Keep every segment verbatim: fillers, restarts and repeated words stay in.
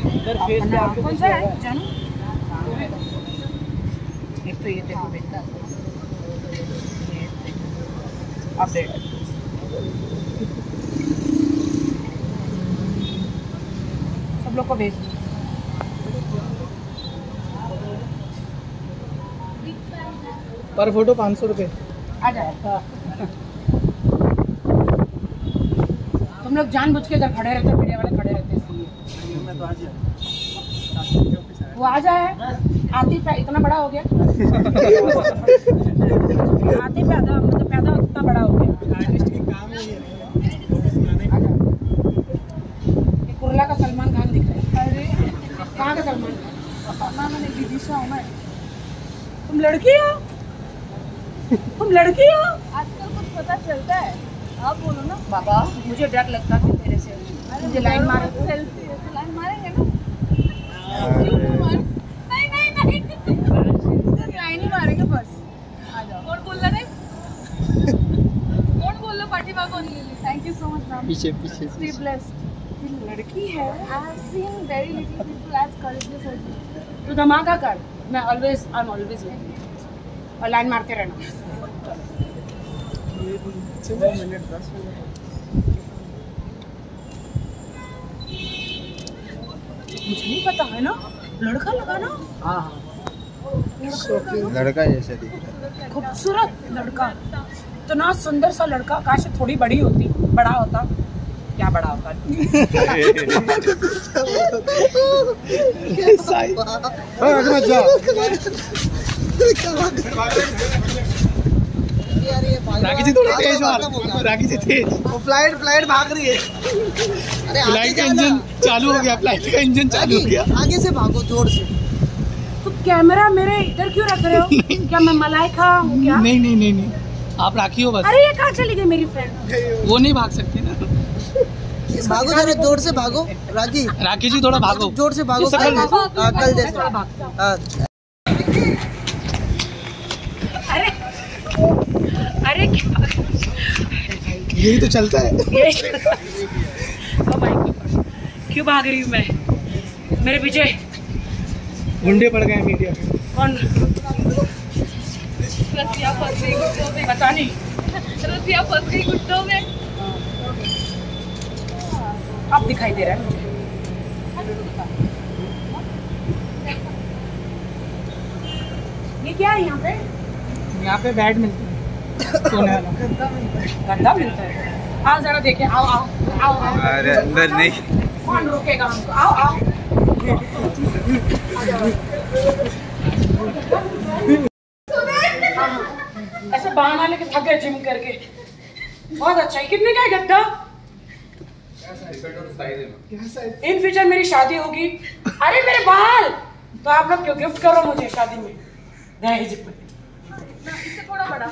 कौन सा है जानू? एक तो ये देखो बेटा, अपडेट सब लोग को भेज दो। पर फोटो पाँच सौ रुपये आ जाए। तुम लोग जानबूझ के इधर खड़े रहते हो, मीडिया वाले खड़े रहते इसलिए। वो आ जाए, आती पे इतना बड़ा हो गया। आती पैदा मतलब पैदा इतना बड़ा हो गया। कुर्ला का सलमान खान दिख रहा है। अरे कहाँ का सलमान खान? मैंने विदिशा हूँ मैं। तुम लड़की हो? तुम लड़की हो? आजकल कुछ पता चलता है, आप बोलो ना। बाबा मुझे डर लगता है तेरे से, मुझे लाइन मारे। सेल्फी है तो लाइन मारेंगे ना। क्यों मार? नहीं नहीं नहीं, सिर्फ लाइन ही मारेंगे बस। आ जाओ। कौन बोल रहा है? कौन बोल रहा? पार्टी कौन? Thank you so much ma'am. पीछे पीछे स्टे ब्लेस्ड। लड़की है। I have seen very little people as courageous as you. तू धमाका कर। मैं always I am always ready. और लाइन मारते रहना। मुझे नहीं पता है ना, लड़का लगा ना। हाँ लड़का जैसा दिख रहा है। खूबसूरत लड़का, इतना सुंदर सा लड़का। काश थोड़ी बड़ी होती, बड़ा होता। क्या बड़ा होता? राखी जी थोड़ा तेज मार, राखी जी तेज। वो फ्लाइट फ्लाइट भाग रही है। अरे फ्लाइट का इंजन चालू हो गया, फ्लाइट का इंजन चालू हो गया। आगे से भागो जोर से। तुम कैमरा मेरे इधर क्यों रख रहे हो? क्या मैं मलाइका हूँ क्या? नहीं नहीं नहीं नहीं, आप राखी हो बस। अरे ये कहाँ चली गई मेरी फ्रेंड? वो नहीं भाग सकते ना। भागो जरा जोर से भागो राखी। राखी जी थोड़ा भागो, जोर से भागो। कल कल जैसे। अरे अरे यही तो चलता है। oh my God, क्यों भाग रही हूँ मैं? मेरे पीछे गुंडे पड़ गए मीडिया। कौन? रसिया फंस गई गुड्डों में। पता नहीं। रसिया फंस गई गुड्डों में। अब दिखाई दे रहा है मुझे। ये क्या है यहाँ पे? यहाँ पे बेड मिलता है सोने वाला। गंदा मिलता है। आओ जरा देखें। आओ आओ आओ आओ। अरे अंदर नहीं। कौन रोकेगा हमको? आओ आओ। ऐसे बहाना लेके थक गए जिम करके। बहुत अच्छा है। कितने का है गद्दा? इन फ्यूचर मेरी शादी होगी। अरे मेरे बाल तो आप लोग क्यों गिफ्ट करो मुझे शादी में? दहेज पे इससे थोड़ा बड़ा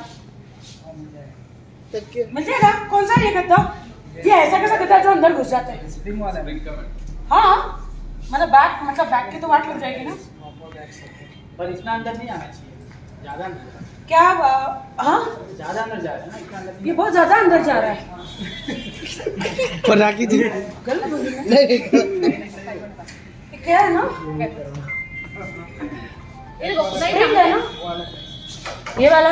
मिल जाएगा। कौन सा ये गद्दा? ये ऐसा कैसा गद्दा जो अंदर घुस जाता है? स्प्रिंग वाला है। हाँ मतलब बैक मतलब बैक की तो वाट लग जाएगी ना। पर इतना अंदर नहीं आना चाहिए, ज्यादा अंदर। क्या? हाँ ज्यादा अंदर जा रहा है ना, इतना अंदर। ये बहुत ज्यादा अंदर जा रहा है। पर राखी जी गलत बोल रही है। ये क्या है ना? ये स्प्रिंग है ना? ये वाला।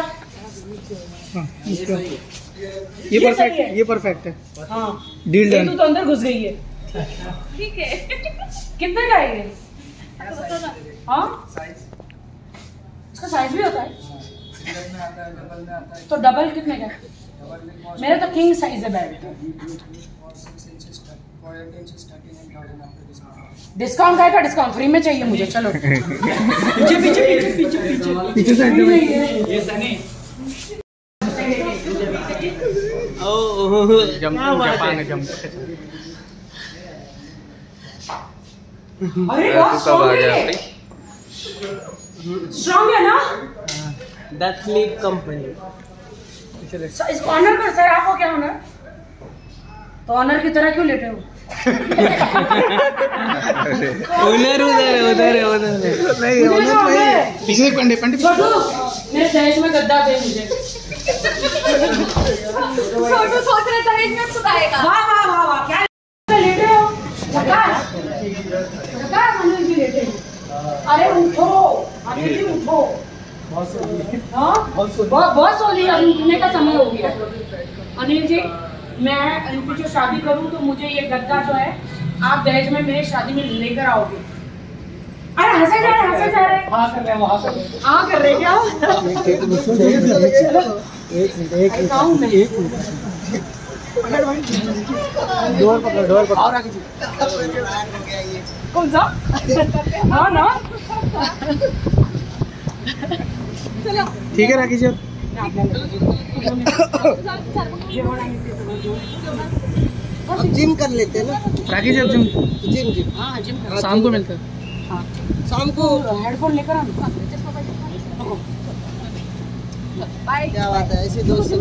ये परफेक्ट है, ये परफेक्ट है। हाँ डील डन। तू तो अंदर घुस गई है। ठीक है। कितने का है ये? हाँ इसका साइज भी होता है? तो डबल कितने का? मेरा तो किंग साइज है बेड। डिस्काउंट का है? डिस्काउंट फ्री में चाहिए मुझे। चलो पीछे पीछे पीछे पीछे पीछे पीछे साइड में ये सनी। ओह जापान है जम। अरे बहुत स्ट्रांग है। स्ट्रांग है ना? That sleep company. इसको ऑनर कर सर। आपको क्या ऑनर? तो ऑनर की तरह क्यों लेटे हो? उधर उधर उधर उधर नहीं उधर नहीं। पीछे से पंडे पंडे छोटू मेरे दहेज में गद्दा दे मुझे। छोटू सोच रहे दहेज में खुद आएगा। वाह वाह वाह वाह क्या लेटे हो? झकास झकास अनिल जी लेटे अरे उठो अनिल जी उठो हाँ बहुत सोली अब उठने का समय हो गया अनिल जी मैं इनकी जो शादी करूं तो मुझे ये गद्दा जो है आप दहेज में मेरे शादी में लेकर आओगे। अरे हंसे जा रहे हंसे जा रहे हाँ कर रहे हाँ कर रहे हाँ कर रहे क्या एक मिनट एक मिनट एक मिनट डोर पकड़ डोर पकड़ और आगे कौन सा हाँ ना चलो ठीक है राखी जी जिम कर लेते हैं ना राखी जी अब जिम जिम जिम हाँ जिम शाम को मिलते हैं हाँ शाम को हेडफोन लेकर आना बाय क्या बात है ऐसे दोस्त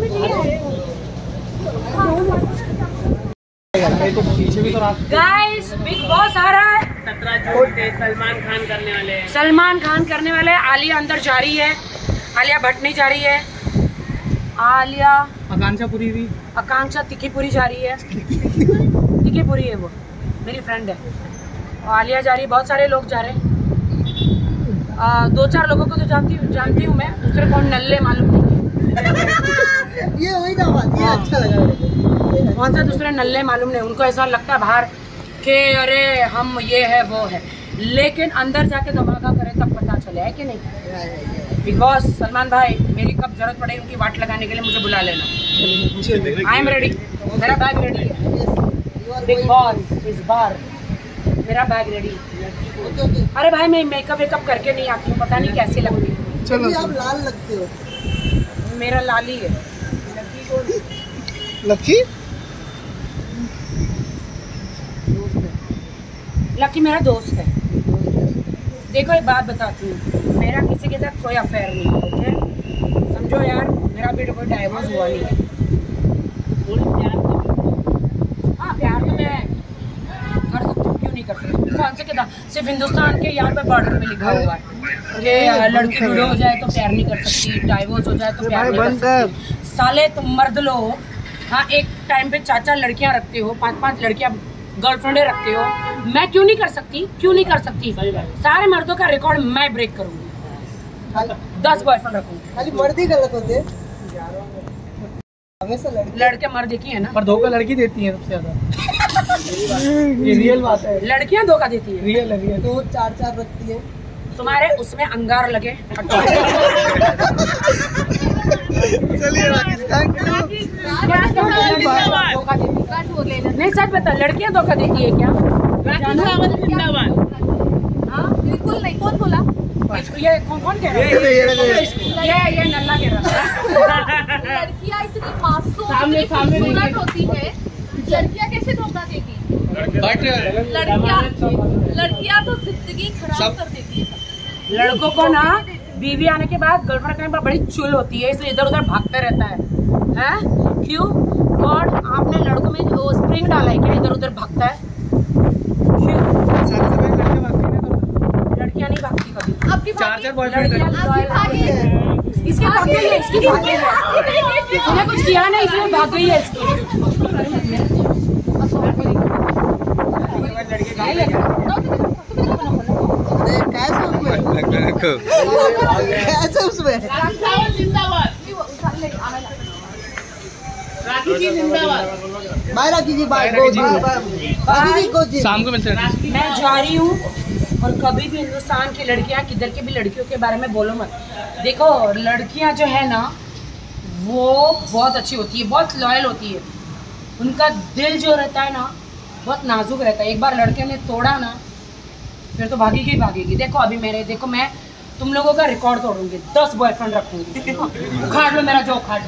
पीछे भी तो रात गाइस बिग बॉस आ रहा है सलमान खान करने वाले हैं सलमान खान करने वाले हैं। आलिया अंदर जा रही है आलिया भट्ट नहीं जा रही है आलिया आकांक्षा पूरी हुई आकांक्षा तिखीपुरी जा रही है तिखीपुरी है वो मेरी फ्रेंड है और आलिया जा रही है बहुत सारे लोग जा रहे हैं आ, दो चार लोगों को तो जानती हूँ जानती हूँ मैं दूसरे कौन नल्ले मालूम नहीं ये वही ना बात ये अच्छा लगा कौन सा दूसरे नल्ले मालूम नहीं उनको ऐसा लगता है बाहर कि अरे हम ये है वो है लेकिन अंदर जाके धमाका करें तब पता चले है कि नहीं। बिग बॉस सलमान भाई मेरी कब जरूरत पड़े उनकी वाट लगाने के लिए मुझे बुला लेना आई एम रेडी मेरा बैग रेडी है बिग बॉस इस बार मेरा बैग रेडी अरे भाई मैं मेकअप वेकअप करके नहीं आती हूँ पता नहीं कैसी लगती है चलो आप लाल लगते हो मेरा लाली है लकी लकी मेरा दोस्त है। देखो एक बात बताती हूँ मेरा किसी के साथ कोई अफेयर नहीं है ओके समझो यार मेरा अभी कोई डाइवोर्स हुआ नहीं है। हाँ प्यार तो मैं कर सकती हूँ क्यों नहीं कर सकती कौन से किताब सिर्फ हिंदुस्तान के यहाँ पे बॉर्डर पे लिखा हुआ है कि लड़की बूढ़े हो जाए तो प्यार नहीं कर सकती डाइवोर्स हो जाए तो प्यार नहीं कर सकती। साले तुम मर्द लोग हाँ एक टाइम पे चार चार लड़कियाँ रखते हो पांच पांच लड़कियाँ गर्लफ्रेंडे रखते हो मैं क्यों नहीं कर सकती क्यों नहीं कर सकती सारे मर्दों का रिकॉर्ड मैं ब्रेक करूंगी दस बॉयफ्रेंड रखूंगी खाली मर्द ही गलत होते हमेशा लड़के लड़के मर्द एक ही है ना पर धोखा लड़की देती है सबसे ज्यादा ये रियल बात है लड़कियां धोखा देती है रियल है रियल दो चार चार रखती है तुम्हारे उसमें अंगार लगे चलिए राखी जी थैंक यू धोखा देती है नहीं सच बता लड़कियां धोखा देती है क्या हाँ बिल्कुल नहीं कौन बोला ये कौन कौन कह रहा है ये ये नल्ला कह रहा है लड़कियां इतनी मासूम इतनी खूबसूरत होती है लड़कियां कैसे धोखा देगी लड़कियां लड़कियां तो जिंदगी खराब कर देती है लड़कों को ना बीवी आने के बाद गर्लफ्रेंड करने पर बड़ी चुल होती है इसलिए इधर उधर भागते रहता है हैं क्यों गॉड आपने लड़कों में वो स्प्रिंग डाला है क्या इधर उधर भागता है क्यों लड़कियां नहीं भागती कभी आपकी चार चार बॉयफ्रेंड आपकी भागी है इसकी भाग गई है इसकी भाग गई है तूने कुछ किया नहीं इसलिए भाग गई है इसकी अरे कैसे उसमें कैसे उसमें बाय राखी जी बाय गो जी राखी जी गो जी शाम को मिलते हैं मैं जा रही हूँ और कभी भी हिंदुस्तान की लड़कियां किधर की भी लड़कियों के बारे में बोलो मत। देखो लड़कियां जो है ना वो बहुत अच्छी होती है बहुत लॉयल होती है उनका दिल जो रहता है ना बहुत नाजुक रहता है एक बार लड़के ने तोड़ा ना फिर तो भागेगी ही भागेगी। देखो अभी मेरे देखो मैं तुम लोगों का रिकॉर्ड तोड़ूंगी दस बॉयफ्रेंड रखूंगी उखाड़ लो मेरा जो उखाड़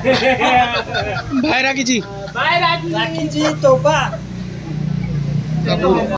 बाय राखी जी बाय राखी राखी जी तोबा